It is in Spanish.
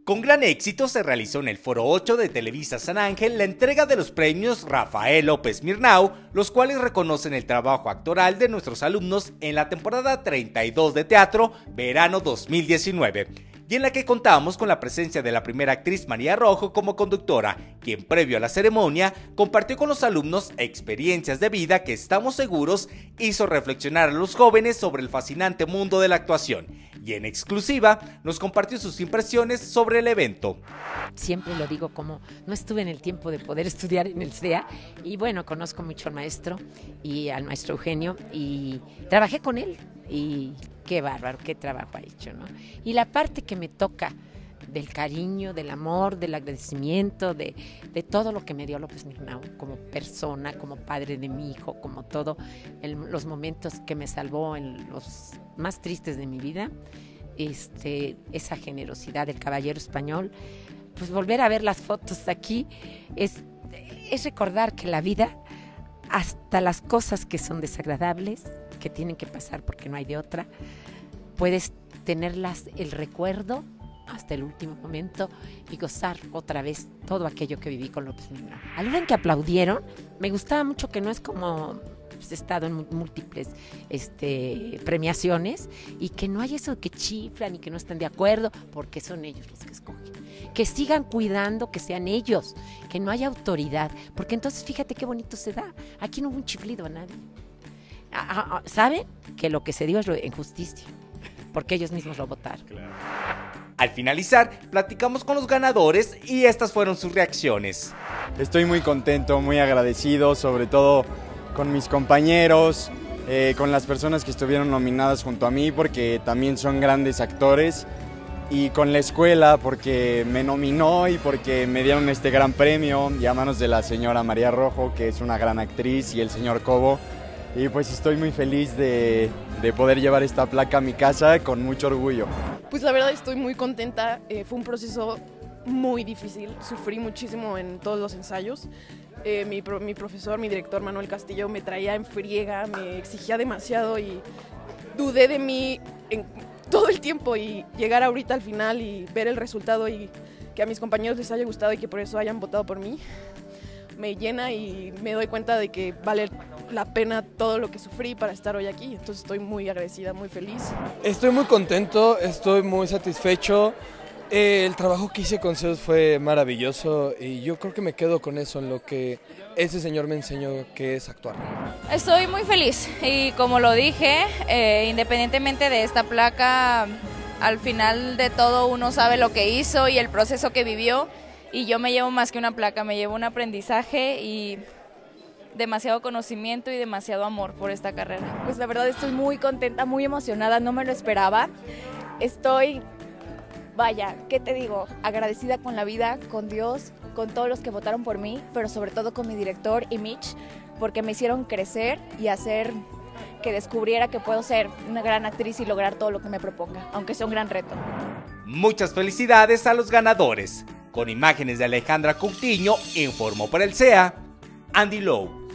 Con gran éxito se realizó en el Foro 8 de Televisa San Ángel la entrega de los premios Rafael López Mirnau, los cuales reconocen el trabajo actoral de nuestros alumnos en la temporada 32 de teatro Verano 2019, y en la que contamos con la presencia de la primera actriz María Rojo como conductora, quien previo a la ceremonia compartió con los alumnos experiencias de vida que estamos seguros hizo reflexionar a los jóvenes sobre el fascinante mundo de la actuación, y en exclusiva nos compartió sus impresiones sobre el evento. Siempre lo digo, como no estuve en el tiempo de poder estudiar en el CEA, y bueno, conozco mucho al maestro y al maestro Eugenio, y trabajé con él, y qué bárbaro, qué trabajo ha hecho, ¿no? Y la parte que me toca del cariño, del amor, del agradecimiento, de todo lo que me dio López Mirnau como persona, como padre de mi hijo, como todo, los momentos que me salvó en los más tristes de mi vida, esa generosidad del caballero español, pues volver a ver las fotos aquí es recordar que la vida, hasta las cosas que son desagradables, que tienen que pasar porque no hay de otra, puedes tenerlas, el recuerdo hasta el último momento y gozar otra vez todo aquello que viví con López Mirnau. Al ver que aplaudieron, me gustaba mucho que no es como he estado en múltiples premiaciones, y que no hay eso de que chiflan y que no están de acuerdo, porque son ellos los que escogen. Que sigan cuidando, que sean ellos, que no haya autoridad, porque entonces fíjate qué bonito se da. Aquí no hubo un chiflido a nadie. ¿Saben? Que lo que se dio es en justicia, porque ellos mismos lo votaron. Claro. Al finalizar, platicamos con los ganadores y estas fueron sus reacciones. Estoy muy contento, muy agradecido, sobre todo con mis compañeros, con las personas que estuvieron nominadas junto a mí, porque también son grandes actores, y con la escuela, porque me nominó y porque me dieron este gran premio, y a manos de la señora María Rojo, que es una gran actriz, y el señor Cobo. Y pues estoy muy feliz de poder llevar esta placa a mi casa con mucho orgullo. Pues la verdad estoy muy contenta, fue un proceso muy difícil, sufrí muchísimo en todos los ensayos. Mi profesor, mi director Manuel Castillo me traía en friega, me exigía demasiado y dudé de mí en todo el tiempo, y llegar ahorita al final y ver el resultado y que a mis compañeros les haya gustado y que por eso hayan votado por mí, me llena y me doy cuenta de que vale la pena todo lo que sufrí para estar hoy aquí. Entonces estoy muy agradecida, muy feliz. Estoy muy contento, estoy muy satisfecho. El trabajo que hice con Zeus fue maravilloso y yo creo que me quedo con eso, en lo que ese señor me enseñó, que es actuar. Estoy muy feliz y, como lo dije, independientemente de esta placa, al final de todo uno sabe lo que hizo y el proceso que vivió, y yo me llevo más que una placa, me llevo un aprendizaje y demasiado conocimiento y demasiado amor por esta carrera. Pues la verdad estoy muy contenta, muy emocionada, no me lo esperaba. Estoy, vaya, ¿qué te digo? Agradecida con la vida, con Dios, con todos los que votaron por mí, pero sobre todo con mi director y Mitch, porque me hicieron crecer y hacer que descubriera que puedo ser una gran actriz y lograr todo lo que me proponga, aunque sea un gran reto. Muchas felicidades a los ganadores. Con imágenes de Alejandra Coutinho, informó para el CEA, Andy Lowe.